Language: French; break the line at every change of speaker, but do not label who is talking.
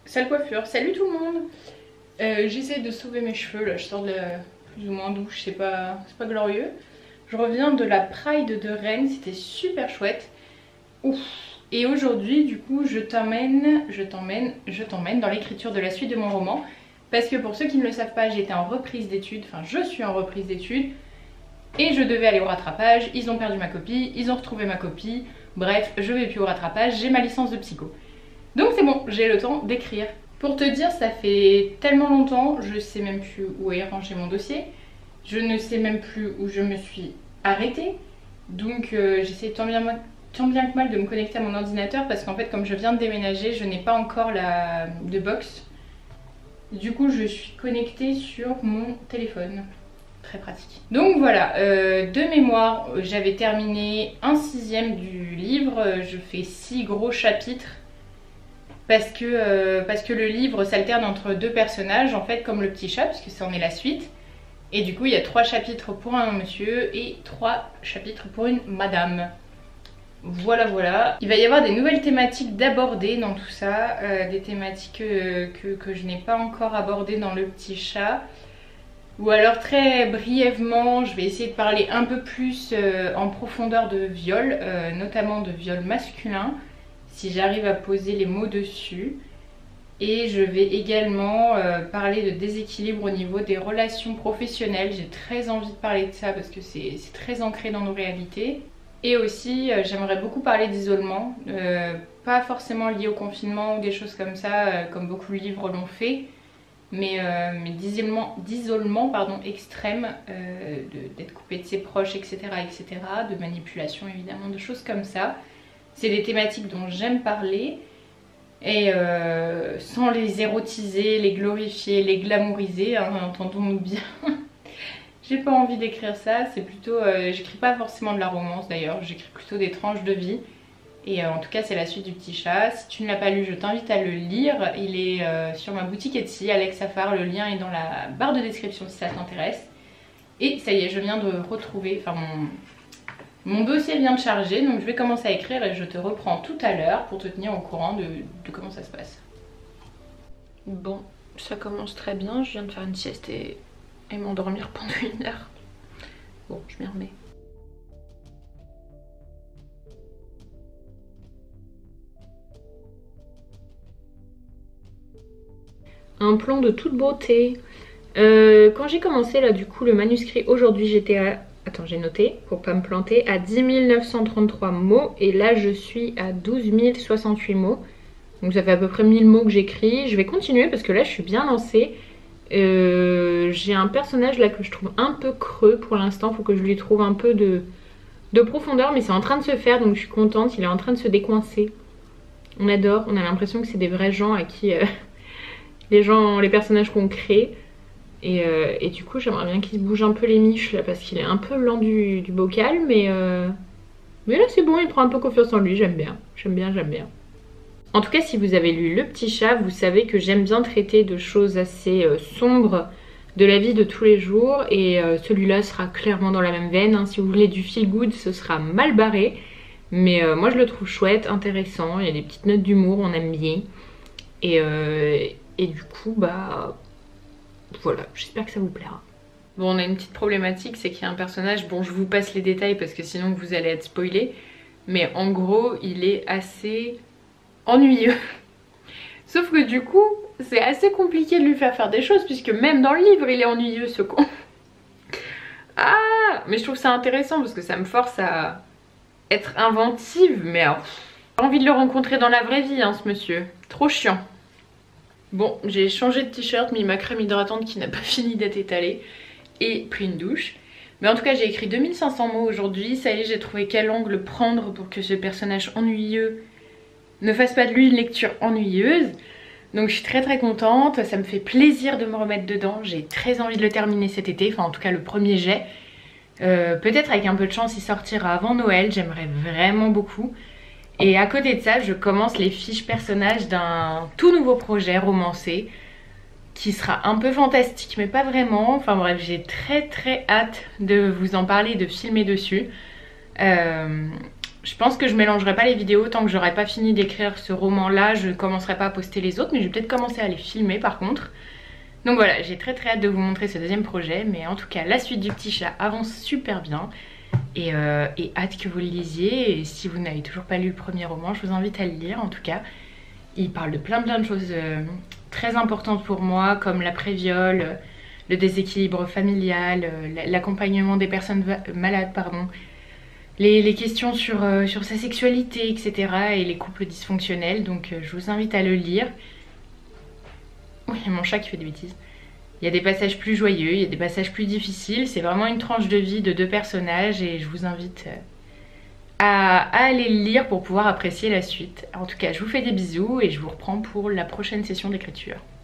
Sale coiffure, salut tout le monde. J'essaie de sauver mes cheveux, là je sors de la plus ou moins douche, c'est pas glorieux. Je reviens de la Pride de Rennes, c'était super chouette. Ouf. Et aujourd'hui du coup je t'emmène dans l'écriture de la suite de mon roman. Parce que pour ceux qui ne le savent pas, j'étais en reprise d'études, enfin je suis en reprise d'études. Et je devais aller au rattrapage, ils ont perdu ma copie, ils ont retrouvé ma copie. Bref, je vais plus au rattrapage, j'ai ma licence de psycho. Donc c'est bon, j'ai le temps d'écrire. Pour te dire, ça fait tellement longtemps, je sais même plus où est rangé mon dossier. Je ne sais même plus où je me suis arrêtée. Donc j'essaie tant bien que mal de me connecter à mon ordinateur parce qu'en fait comme je viens de déménager, je n'ai pas encore de box. Du coup je suis connectée sur mon téléphone. Très pratique. Donc voilà, de mémoire, j'avais terminé un 6e du livre. Je fais 6 gros chapitres. Parce que le livre s'alterne entre 2 personnages, en fait, comme le petit chat, puisque c'en est la suite. Et du coup, il y a 3 chapitres pour un monsieur et 3 chapitres pour une madame. Voilà, voilà. Il va y avoir des nouvelles thématiques d'aborder dans tout ça. Des thématiques que je n'ai pas encore abordées dans le petit chat. Ou alors très brièvement, je vais essayer de parler un peu plus en profondeur de viol, notamment de viol masculin. Si j'arrive à poser les mots dessus. Et je vais également parler de déséquilibre au niveau des relations professionnelles. J'ai très envie de parler de ça parce que c'est très ancré dans nos réalités. Et aussi j'aimerais beaucoup parler d'isolement, pas forcément lié au confinement ou des choses comme ça, comme beaucoup de livres l'ont fait, mais d'isolement extrême, d'être coupé de ses proches, etc., de manipulation évidemment, de choses comme ça. C'est des thématiques dont j'aime parler et sans les érotiser, les glorifier, les glamouriser, hein, entendons-nous bien. J'ai pas envie d'écrire ça, c'est plutôt... j'écris pas forcément de la romance d'ailleurs, j'écris plutôt des tranches de vie. Et en tout cas c'est la suite du petit chat. Si tu ne l'as pas lu, je t'invite à le lire. Il est sur ma boutique Etsy, Alex Safar, le lien est dans la barre de description si ça t'intéresse. Et ça y est, je viens de retrouver... Enfin mon dossier vient de charger, donc je vais commencer à écrire et je te reprends tout à l'heure pour te tenir au courant de comment ça se passe. Bon, ça commence très bien, je viens de faire une sieste et m'endormir pendant 1 heure. Bon, je m'y remets. Un plan de toute beauté. Quand j'ai commencé là du coup le manuscrit aujourd'hui, j'étais à... Attends, j'ai noté pour pas me planter, à 10 933 mots et là je suis à 12 068 mots. Donc ça fait à peu près 1000 mots que j'écris. Je vais continuer parce que là je suis bien lancée. J'ai un personnage là que je trouve un peu creux pour l'instant. Faut que je lui trouve un peu de profondeur, mais c'est en train de se faire donc je suis contente. Il est en train de se décoincer. On adore, on a l'impression que c'est des vrais gens à qui les personnages qu'on crée. Et du coup j'aimerais bien qu'il se bouge un peu les miches là parce qu'il est un peu lent du bocal, mais là c'est bon, il prend un peu confiance en lui, j'aime bien. En tout cas si vous avez lu Le Petit Chat, vous savez que j'aime bien traiter de choses assez sombres de la vie de tous les jours et celui-là sera clairement dans la même veine, hein. Si vous voulez du feel good ce sera mal barré, mais moi je le trouve chouette, intéressant, il y a des petites notes d'humour, on aime bien et du coup bah... Voilà, j'espère que ça vous plaira. Bon, on a une petite problématique, c'est qu'il y a un personnage, bon je vous passe les détails parce que sinon vous allez être spoilé, mais en gros il est assez ennuyeux. Sauf que du coup c'est assez compliqué de lui faire des choses puisque même dans le livre il est ennuyeux ce con. Ah, mais je trouve ça intéressant parce que ça me force à être inventive, mais alors, j'ai envie de le rencontrer dans la vraie vie hein, ce monsieur, trop chiant. Bon, j'ai changé de t-shirt, mis ma crème hydratante qui n'a pas fini d'être étalée et pris une douche. Mais en tout cas, j'ai écrit 2500 mots aujourd'hui. Ça y est, j'ai trouvé quel angle prendre pour que ce personnage ennuyeux ne fasse pas de lui une lecture ennuyeuse. Donc je suis très contente, ça me fait plaisir de me remettre dedans. J'ai très envie de le terminer cet été, enfin en tout cas le premier jet. Peut-être avec un peu de chance il sortira avant Noël, j'aimerais vraiment beaucoup. Et à côté de ça, je commence les fiches personnages d'un tout nouveau projet romancé qui sera un peu fantastique mais pas vraiment. Enfin bref, j'ai très hâte de vous en parler, de filmer dessus. Je pense que je mélangerai pas les vidéos tant que j'aurai pas fini d'écrire ce roman là, je commencerai pas à poster les autres, mais je vais peut-être commencer à les filmer par contre. Donc voilà, j'ai très hâte de vous montrer ce deuxième projet, mais en tout cas la suite du Petit Chat avance super bien et hâte que vous le lisiez. Et si vous n'avez toujours pas lu le premier roman, je vous invite à le lire. En tout cas, il parle de plein de choses très importantes pour moi, comme l'après-viol, le déséquilibre familial, l'accompagnement des personnes malades, pardon, les questions sur sa sexualité, etc. et les couples dysfonctionnels. Donc je vous invite à le lire. Oui, il y a mon chat qui fait des bêtises. Il y a des passages plus joyeux, il y a des passages plus difficiles. C'est vraiment une tranche de vie de 2 personnages et je vous invite à aller le lire pour pouvoir apprécier la suite. En tout cas, je vous fais des bisous et je vous reprends pour la prochaine session d'écriture.